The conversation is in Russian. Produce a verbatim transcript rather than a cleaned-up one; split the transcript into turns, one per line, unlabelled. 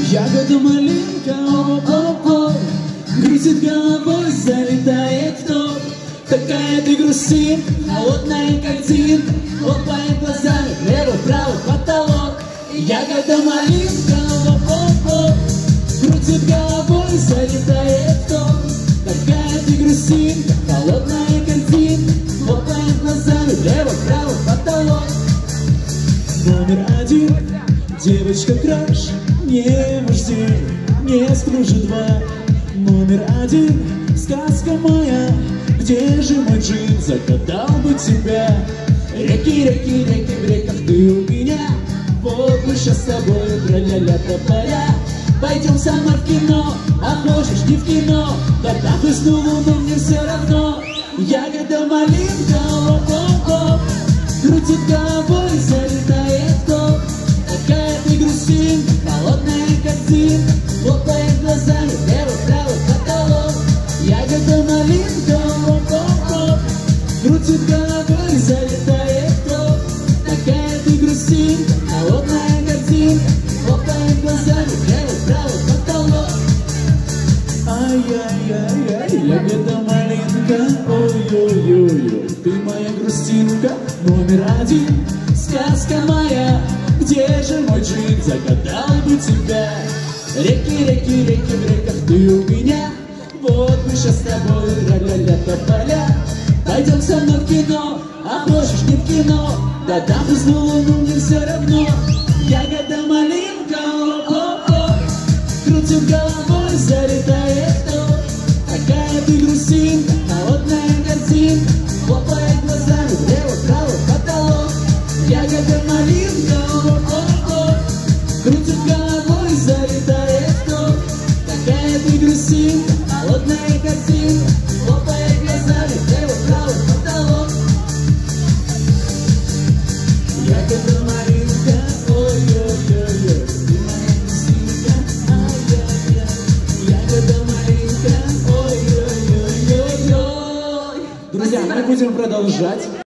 Ягода малинка, оп-оп-оп, крутит головой, залетает в топ. Такая ты грустин, холодная картинка, лопает глазами влево-вправо потолок. Ягода малинка, оп-оп-оп, крутит головой, залетает в топ. Такая ты грустинка, холодная картинка, лопает глазами влево-вправо потолок. Номер один, девочка краш, не муж день, не скружи два. Номер один, сказка моя, где же мой джин, загадал бы тебя. Реки, реки, реки, в реках ты у меня, вот мы сейчас с тобой тра-ля-ля тополя. Пойдем со мной в кино, а хочешь не в кино, тогда прысну луну, мне все равно. Ягода малинка, оп-оп-оп, крутит головой, залетает в топ. Такая ты грустинка, холодная картинка, хлопает глазами влево-вправо потолок. Ягода малинка, оп-оп-оп, крутит головой, залетает в топ. Такая ты грустинка, холодная картинка, хлопает глазами влево-вправо потолок. Ай-яй-яй-яй, ягода малинка, ой-ой-ой, ты моя грустинка. Номер один, сказка моя, где же мой джин, загадал бы тебя. Реки, реки, реки, в реках ты у меня, вот мы сейчас с тобой тра-ля-ля тополя. Пойдем со мной в кино, а хочешь не в кино, да там прысну луну, мне все равно. Ягода малинка, оп-оп-оп, крутит головой, залетает в топ. Такая ты грустинка, холодная картинка, хлопает глазами влево-вправо потолок. Ягода малинка, оп-оп-оп, крутит головой, залетает в топ. Такая ты грустинка, холодная картинка, хлопает глазами влево-вправо потолок. Ягода малинка, ой-ой-ой-ой, ты моя грустинка, ай-яй-яй. Ягода малинка, ой-ой-ой-ой-ой. Друзья, мы будем продолжать.